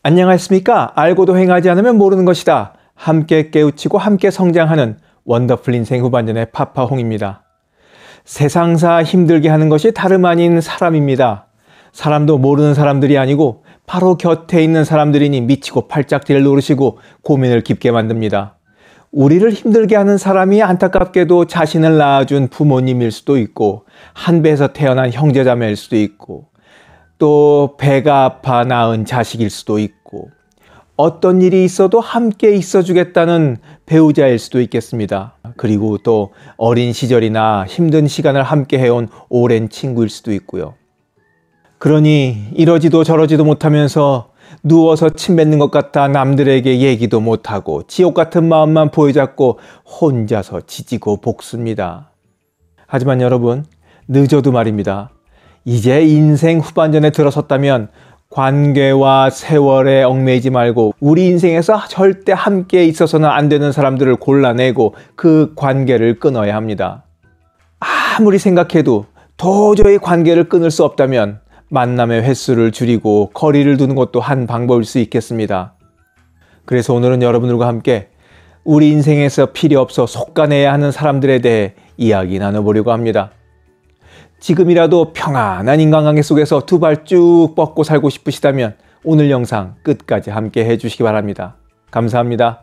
안녕하십니까? 알고도 행하지 않으면 모르는 것이다. 함께 깨우치고 함께 성장하는 원더풀 인생 후반전의 파파홍입니다. 세상사 힘들게 하는 것이 다름 아닌 사람입니다. 사람도 모르는 사람들이 아니고 바로 곁에 있는 사람들이니 미치고 팔짝지를 노르시고 고민을 깊게 만듭니다. 우리를 힘들게 하는 사람이 안타깝게도 자신을 낳아준 부모님일 수도 있고 한 배에서 태어난 형제자매일 수도 있고 또 배가 아파 낳은 자식일 수도 있고 어떤 일이 있어도 함께 있어주겠다는 배우자일 수도 있겠습니다. 그리고 또 어린 시절이나 힘든 시간을 함께 해온 오랜 친구일 수도 있고요. 그러니 이러지도 저러지도 못하면서 누워서 침 뱉는 것 같아 남들에게 얘기도 못하고 지옥 같은 마음만 보여잡고 혼자서 지지고 볶습니다. 하지만 여러분, 늦어도 말입니다. 이제 인생 후반전에 들어섰다면 관계와 세월에 얽매이지 말고 우리 인생에서 절대 함께 있어서는 안 되는 사람들을 골라내고 그 관계를 끊어야 합니다. 아무리 생각해도 도저히 관계를 끊을 수 없다면 만남의 횟수를 줄이고 거리를 두는 것도 한 방법일 수 있겠습니다. 그래서 오늘은 여러분들과 함께 우리 인생에서 필요 없어 속가내야 하는 사람들에 대해 이야기 나눠보려고 합니다. 지금이라도 평안한 인간관계 속에서 두 발 쭉 뻗고 살고 싶으시다면 오늘 영상 끝까지 함께 해주시기 바랍니다. 감사합니다.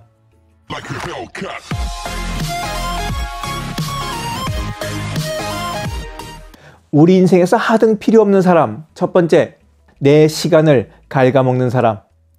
우리 인생에서 하등 필요 없는 사람. 첫 번째, 내 시간을 갉아먹는 사람.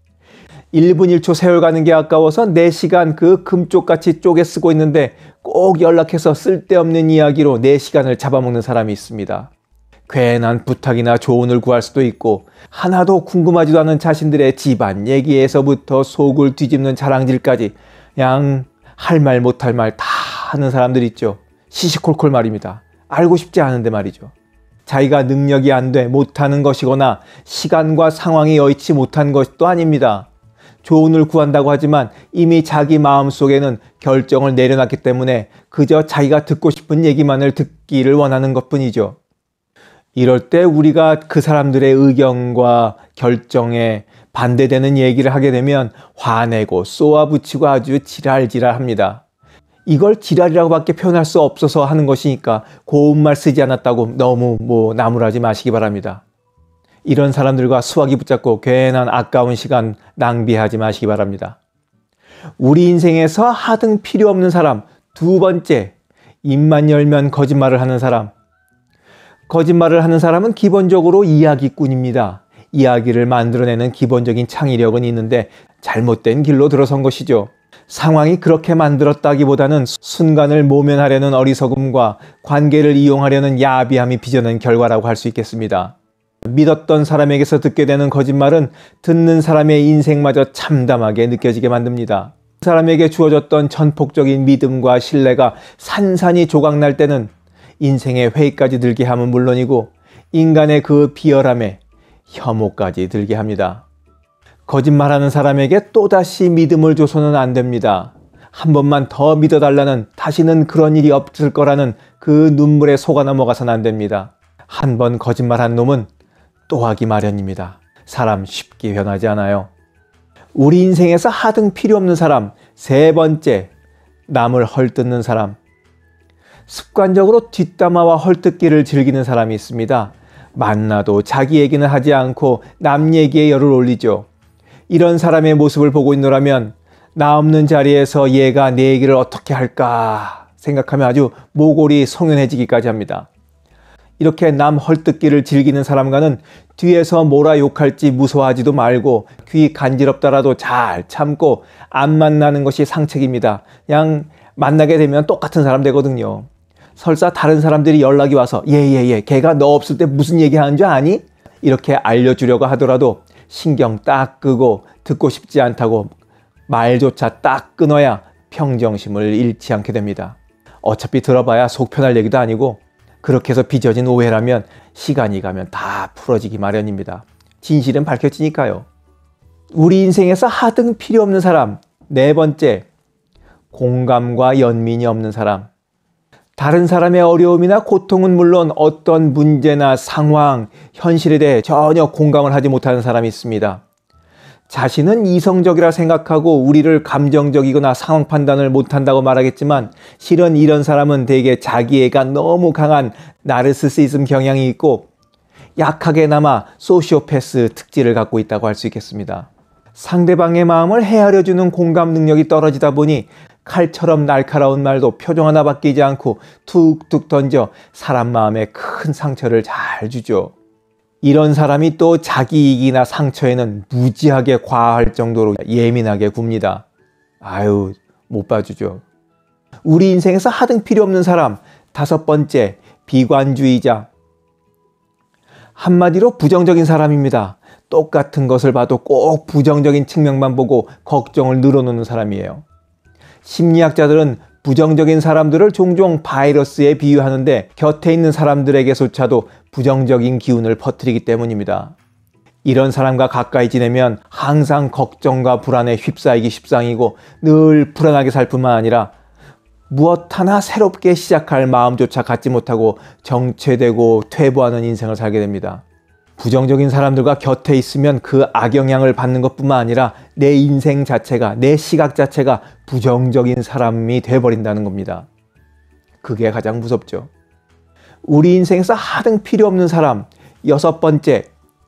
1분 1초 세월 가는 게 아까워서 내 시간 그 금쪽같이 쪼개 쓰고 있는데 꼭 연락해서 쓸데없는 이야기로 내 시간을 잡아먹는 사람이 있습니다. 괜한 부탁이나 조언을 구할 수도 있고 하나도 궁금하지도 않은 자신들의 집안 얘기에서부터 속을 뒤집는 자랑질까지 그냥 할 말 못할 말 다 하는 사람들 있죠. 시시콜콜 말입니다. 알고 싶지 않은데 말이죠. 자기가 능력이 안 돼 못하는 것이거나 시간과 상황이 여의치 못한 것도 아닙니다. 조언을 구한다고 하지만 이미 자기 마음속에는 결정을 내려놨기 때문에 그저 자기가 듣고 싶은 얘기만을 듣기를 원하는 것뿐이죠. 이럴 때 우리가 그 사람들의 의견과 결정에 반대되는 얘기를 하게 되면 화내고 쏘아붙이고 아주 지랄지랄합니다. 이걸 지랄이라고밖에 표현할 수 없어서 하는 것이니까 고운말 쓰지 않았다고 너무 나무라지 마시기 바랍니다. 이런 사람들과 수화기 붙잡고 괜한 아까운 시간 낭비하지 마시기 바랍니다. 우리 인생에서 하등 필요 없는 사람. 두 번째, 입만 열면 거짓말을 하는 사람. 거짓말을 하는 사람은 기본적으로 이야기꾼입니다. 이야기를 만들어내는 기본적인 창의력은 있는데 잘못된 길로 들어선 것이죠. 상황이 그렇게 만들었다기보다는 순간을 모면하려는 어리석음과 관계를 이용하려는 야비함이 빚어낸 결과라고 할 수 있겠습니다. 믿었던 사람에게서 듣게 되는 거짓말은 듣는 사람의 인생마저 참담하게 느껴지게 만듭니다. 그 사람에게 주어졌던 전폭적인 믿음과 신뢰가 산산이 조각날 때는 인생의 회의까지 들게 함은 물론이고 인간의 그 비열함에 혐오까지 들게 합니다. 거짓말하는 사람에게 또다시 믿음을 줘서는 안 됩니다. 한 번만 더 믿어달라는, 다시는 그런 일이 없을 거라는 그 눈물에 속아 넘어가서는 안 됩니다. 한 번 거짓말한 놈은 또 하기 마련입니다. 사람 쉽게 변하지 않아요. 우리 인생에서 하등 필요 없는 사람. 세 번째, 남을 헐뜯는 사람. 습관적으로 뒷담화와 헐뜯기를 즐기는 사람이 있습니다. 만나도 자기 얘기는 하지 않고 남 얘기에 열을 올리죠. 이런 사람의 모습을 보고 있노라면 나 없는 자리에서 얘가 내 얘기를 어떻게 할까 생각하면 아주 모골이 송연해지기까지 합니다. 이렇게 남 헐뜯기를 즐기는 사람과는 뒤에서 뭐라 욕할지 무서워하지도 말고 귀 간지럽더라도 잘 참고 안 만나는 것이 상책입니다. 그냥 만나게 되면 똑같은 사람 되거든요. 설사 다른 사람들이 연락이 와서 걔가 너 없을 때 무슨 얘기하는 줄 아니? 이렇게 알려주려고 하더라도 신경 딱 끄고 듣고 싶지 않다고 말조차 딱 끊어야 평정심을 잃지 않게 됩니다. 어차피 들어봐야 속 편할 얘기도 아니고 그렇게 해서 빚어진 오해라면 시간이 가면 다 풀어지기 마련입니다. 진실은 밝혀지니까요. 우리 인생에서 하등 필요 없는 사람. 네 번째, 공감과 연민이 없는 사람. 다른 사람의 어려움이나 고통은 물론 어떤 문제나 상황, 현실에 대해 전혀 공감을 하지 못하는 사람이 있습니다. 자신은 이성적이라 생각하고 우리를 감정적이거나 상황 판단을 못한다고 말하겠지만 실은 이런 사람은 대개 자기애가 너무 강한 나르시시즘 경향이 있고 약하게나마 소시오패스 특질을 갖고 있다고 할 수 있겠습니다. 상대방의 마음을 헤아려주는 공감 능력이 떨어지다 보니 칼처럼 날카로운 말도 표정 하나 바뀌지 않고 툭툭 던져 사람 마음에 큰 상처를 잘 주죠. 이런 사람이 또 자기 이익이나 상처에는 무지하게 과할 정도로 예민하게 굽니다. 아유, 못 봐주죠. 우리 인생에서 하등 필요 없는 사람, 5번째, 비관주의자. 한마디로 부정적인 사람입니다. 똑같은 것을 봐도 꼭 부정적인 측면만 보고 걱정을 늘어놓는 사람이에요. 심리학자들은 부정적인 사람들을 종종 바이러스에 비유하는데 곁에 있는 사람들에게조차도 부정적인 기운을 퍼뜨리기 때문입니다. 이런 사람과 가까이 지내면 항상 걱정과 불안에 휩싸이기 십상이고 늘 불안하게 살 뿐만 아니라 무엇 하나 새롭게 시작할 마음조차 갖지 못하고 정체되고 퇴보하는 인생을 살게 됩니다. 부정적인 사람들과 곁에 있으면 그 악영향을 받는 것뿐만 아니라 내 인생 자체가, 내 시각 자체가 부정적인 사람이 돼버린다는 겁니다. 그게 가장 무섭죠. 우리 인생에서 하등 필요 없는 사람, 6번째,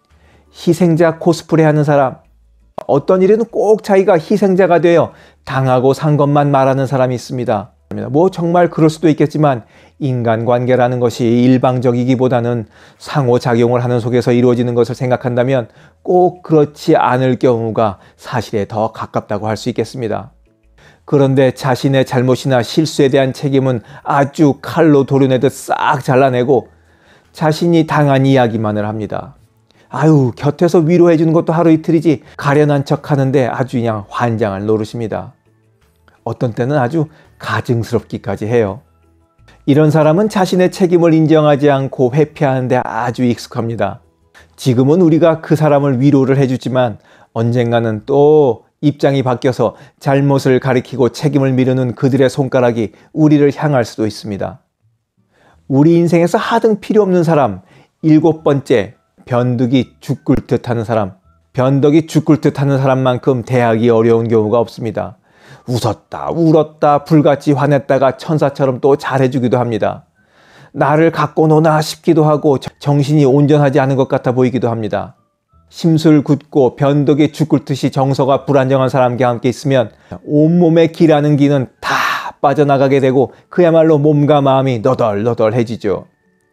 희생자 코스프레 하는 사람. 어떤 일에는 꼭 자기가 희생자가 되어 당하고 산 것만 말하는 사람이 있습니다. 뭐 정말 그럴 수도 있겠지만 인간관계라는 것이 일방적이기보다는 상호작용을 하는 속에서 이루어지는 것을 생각한다면 꼭 그렇지 않을 경우가 사실에 더 가깝다고 할 수 있겠습니다. 그런데 자신의 잘못이나 실수에 대한 책임은 아주 칼로 도려내듯 싹 잘라내고 자신이 당한 이야기만을 합니다. 아유, 곁에서 위로해 주는 것도 하루 이틀이지 가련한 척 하는데 아주 그냥 환장할 노릇입니다. 어떤 때는 아주 가증스럽기까지 해요. 이런 사람은 자신의 책임을 인정하지 않고 회피하는데 아주 익숙합니다. 지금은 우리가 그 사람을 위로를 해주지만 언젠가는 또 입장이 바뀌어서 잘못을 가리키고 책임을 미루는 그들의 손가락이 우리를 향할 수도 있습니다. 우리 인생에서 하등 필요 없는 사람, 7번째, 변덕이 죽을 듯 하는 사람. 변덕이 죽을 듯 하는 사람만큼 대하기 어려운 경우가 없습니다. 웃었다 울었다 불같이 화냈다가 천사처럼 또 잘해주기도 합니다. 나를 갖고 노나 싶기도 하고 정신이 온전하지 않은 것 같아 보이기도 합니다. 심술 굳고 변덕이 죽을 듯이 정서가 불안정한 사람과 함께 있으면 온몸에 기라는 기는 다 빠져나가게 되고 그야말로 몸과 마음이 너덜너덜해지죠.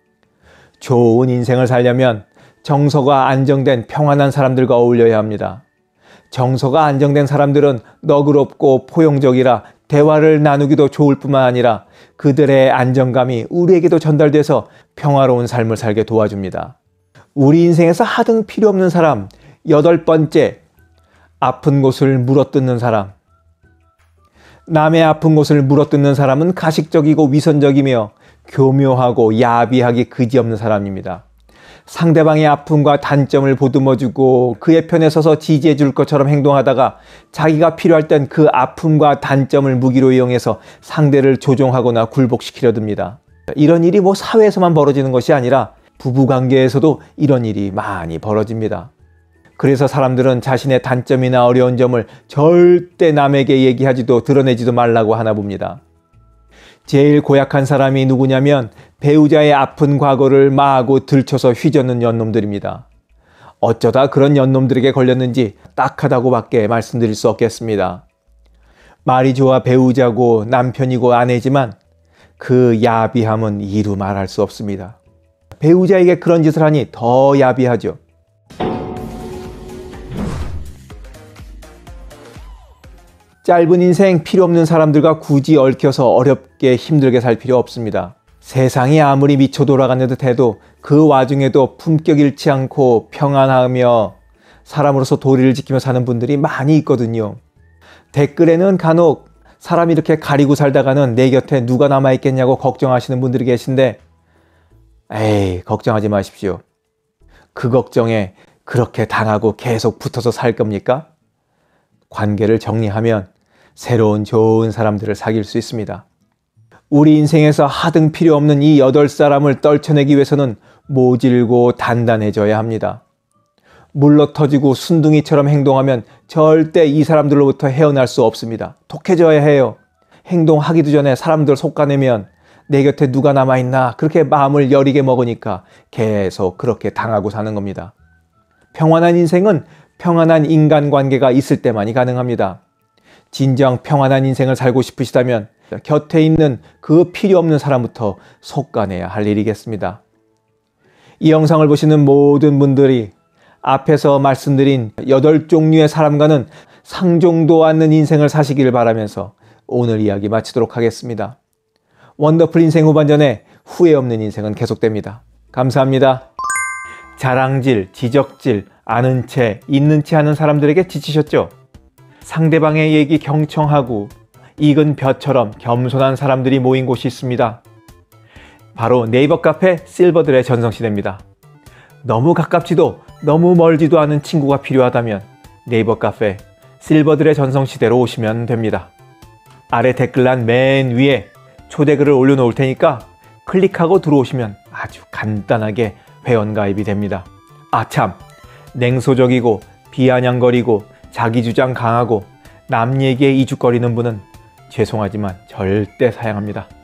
좋은 인생을 살려면 정서가 안정된 평안한 사람들과 어울려야 합니다. 정서가 안정된 사람들은 너그럽고 포용적이라 대화를 나누기도 좋을 뿐만 아니라 그들의 안정감이 우리에게도 전달돼서 평화로운 삶을 살게 도와줍니다. 우리 인생에서 하등 필요 없는 사람, 8번째, 아픈 곳을 물어뜯는 사람. 남의 아픈 곳을 물어뜯는 사람은 가식적이고 위선적이며 교묘하고 야비하기 그지없는 사람입니다. 상대방의 아픔과 단점을 보듬어주고 그의 편에 서서 지지해 줄 것처럼 행동하다가 자기가 필요할 땐 그 아픔과 단점을 무기로 이용해서 상대를 조종하거나 굴복시키려 듭니다. 이런 일이 뭐 사회에서만 벌어지는 것이 아니라 부부관계에서도 이런 일이 많이 벌어집니다. 그래서 사람들은 자신의 단점이나 어려운 점을 절대 남에게 얘기하지도 드러내지도 말라고 하나 봅니다. 제일 고약한 사람이 누구냐면 배우자의 아픈 과거를 마구 들춰서 휘젓는 연놈들입니다. 어쩌다 그런 연놈들에게 걸렸는지 딱하다고밖에 말씀드릴 수 없겠습니다. 말이 좋아 배우자고 남편이고 아내지만 그 야비함은 이루 말할 수 없습니다. 배우자에게 그런 짓을 하니 더 야비하죠. 짧은 인생 필요 없는 사람들과 굳이 얽혀서 어렵게 힘들게 살 필요 없습니다. 세상이 아무리 미쳐 돌아가는 듯 해도 그 와중에도 품격 잃지 않고 평안하며 사람으로서 도리를 지키며 사는 분들이 많이 있거든요. 댓글에는 간혹 사람이 이렇게 가리고 살다가는 내 곁에 누가 남아있겠냐고 걱정하시는 분들이 계신데 에이, 걱정하지 마십시오. 그 걱정에 그렇게 당하고 계속 붙어서 살 겁니까? 관계를 정리하면 새로운 좋은 사람들을 사귈 수 있습니다. 우리 인생에서 하등 필요 없는 이 8사람을 떨쳐내기 위해서는 모질고 단단해져야 합니다. 물러터지고 순둥이처럼 행동하면 절대 이 사람들로부터 헤어날 수 없습니다. 독해져야 해요. 행동하기도 전에 사람들 속아내면 내 곁에 누가 남아있나 그렇게 마음을 여리게 먹으니까 계속 그렇게 당하고 사는 겁니다. 평안한 인생은 평안한 인간관계가 있을 때만이 가능합니다. 진정 평안한 인생을 살고 싶으시다면 곁에 있는 그 필요 없는 사람부터 속아내야 할 일이겠습니다. 이 영상을 보시는 모든 분들이 앞에서 말씀드린 8종류의 사람과는 상종도 않는 인생을 사시기를 바라면서 오늘 이야기 마치도록 하겠습니다. 원더풀 인생 후반전에 후회 없는 인생은 계속됩니다. 감사합니다. 자랑질, 지적질, 아는 채, 있는 채 하는 사람들에게 지치셨죠? 상대방의 얘기 경청하고 익은 벼처럼 겸손한 사람들이 모인 곳이 있습니다. 바로 네이버 카페 실버들의 전성시대입니다. 너무 가깝지도 너무 멀지도 않은 친구가 필요하다면 네이버 카페 실버들의 전성시대로 오시면 됩니다. 아래 댓글란 맨 위에 초대글을 올려놓을 테니까 클릭하고 들어오시면 아주 간단하게 회원가입이 됩니다. 아참, 냉소적이고 비아냥거리고 자기주장 강하고 남 얘기에 이죽거리는 분은 죄송하지만 절대 사양합니다.